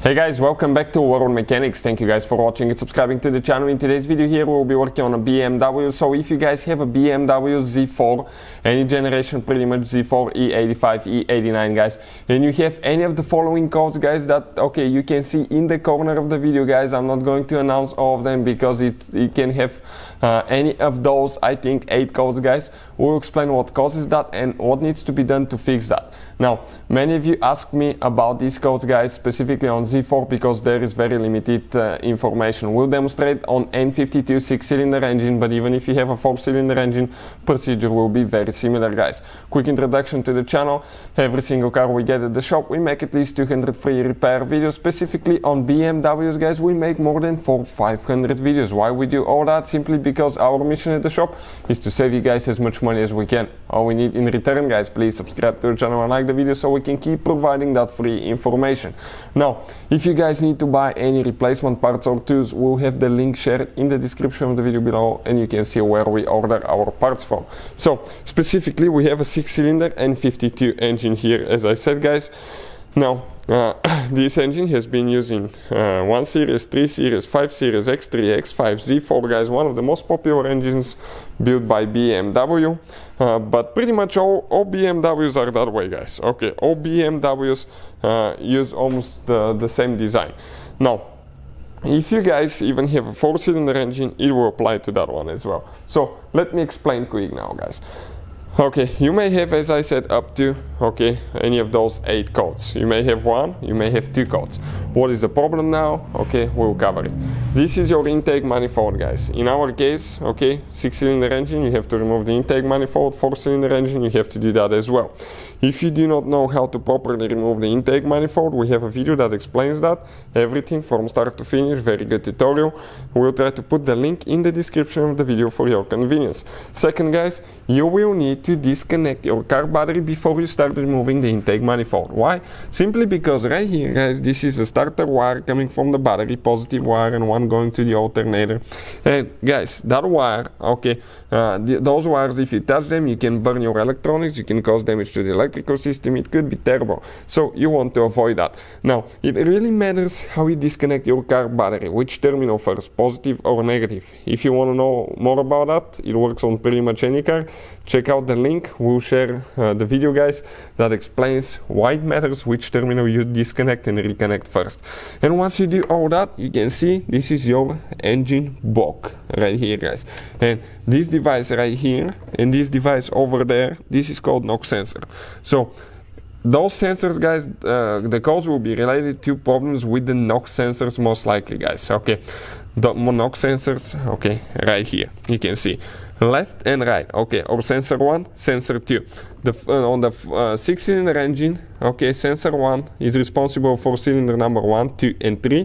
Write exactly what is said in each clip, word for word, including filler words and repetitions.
Hey guys, welcome back to World Mechanics. Thank you guys for watching and subscribing to the channel. In today's video here we'll be working on a B M W. So if you guys have a B M W Z four, any generation, pretty much Z four, E eighty-five, E eighty-nine guys, and you have any of the following codes guys that okay you can see in the corner of the video guys. I'm not going to announce all of them because it, it can have uh, any of those, I think eight codes guys. We'll explain what causes that and what needs to be done to fix that. Now, many of you asked me about these codes guys, specifically on Z four, because there is very limited uh, information. We'll demonstrate on N fifty-two six-cylinder engine, but even if you have a four-cylinder engine, procedure will be very similar guys. Quick introduction to the channel. Every single car we get at the shop, we make at least two hundred free repair videos. Specifically on B M Ws guys, we make more than four five hundred videos. Why we do all that? Simply because our mission at the shop is to save you guys as much money as we can. All we need in return guys, please subscribe to the channel and like the video so we can keep providing that free information. Now, if you guys need to buy any replacement parts or tools, we'll have the link shared in the description of the video below and you can see where we order our parts from. So specifically we have a six-cylinder N fifty-two engine here, as I said guys. Now uh, this engine has been using uh, one series, three series, five series, X three, X five, Z four guys, one of the most popular engines built by B M W, uh, but pretty much all, all B M Ws are that way guys. Okay, all B M Ws uh, use almost the, the same design. Now if you guys even have a four-cylinder engine, it will apply to that one as well. So let me explain quick now guys. Okay, you may have, as I said, up to okay any of those eight codes. You may have one, you may have two codes. What is the problem now? Okay, we'll cover it. This is your intake manifold guys. In our case, okay, six-cylinder engine, you have to remove the intake manifold. Four-cylinder engine, you have to do that as well. If you do not know how to properly remove the intake manifold, we have a video that explains that, everything from start to finish, very good tutorial. We'll try to put the link in the description of the video for your convenience. Second guys, you will need to disconnect your car battery before you start removing the intake manifold. Why? Simply because right here guys, this is a starter wire coming from the battery, positive wire, and one going to the alternator. And guys, that wire, okay, uh, the, those wires, if you touch them, you can burn your electronics, you can cause damage to the electrical system, it could be terrible. So you want to avoid that. Now, it really matters how you disconnect your car battery, which terminal first, positive or negative. If you want to know more about that, it works on pretty much any car. Check out the link, we'll share uh, the video guys that explains why it matters which terminal you disconnect and reconnect first. And once you do all that, you can see this is your engine block right here guys. And this device right here and this device over there, this is called knock sensor. So those sensors guys, uh, the cause will be related to problems with the knock sensors most likely guys. Okay, the knock sensors, okay, right here you can see left and right, okay, or sensor one, sensor two. The, uh, on the uh, six-cylinder engine, okay, sensor one is responsible for cylinder number one, two, and three.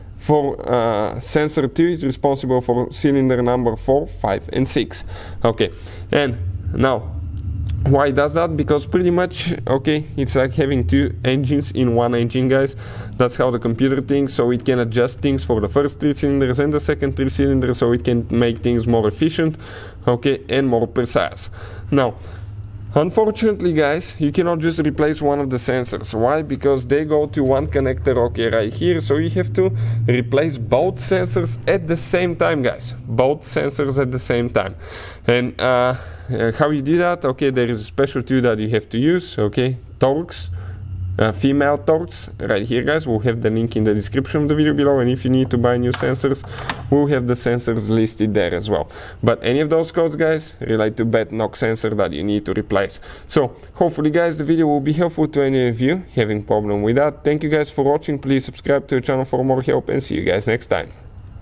For uh, sensor two is responsible for cylinder number four, five, and six. Okay, and now why does that? Because pretty much, okay, it's like having two engines in one engine guys. That's how the computer thinks, so it can adjust things for the first three cylinders and the second three cylinders, so it can make things more efficient, okay, and more precise. Now unfortunately guys, you cannot just replace one of the sensors. Why? Because they go to one connector, okay, right here, so you have to replace both sensors at the same time guys, both sensors at the same time. And uh, uh, how you do that? Okay, there is a special tool that you have to use, okay, Torx, uh, female Torx, right here guys. We'll have the link in the description of the video below, and if you need to buy new sensors, we'll have the sensors listed there as well. But any of those codes guys relate to bad knock sensor that you need to replace. So hopefully guys the video will be helpful to any of you having problem with that. Thank you guys for watching, please subscribe to the channel for more help and see you guys next time.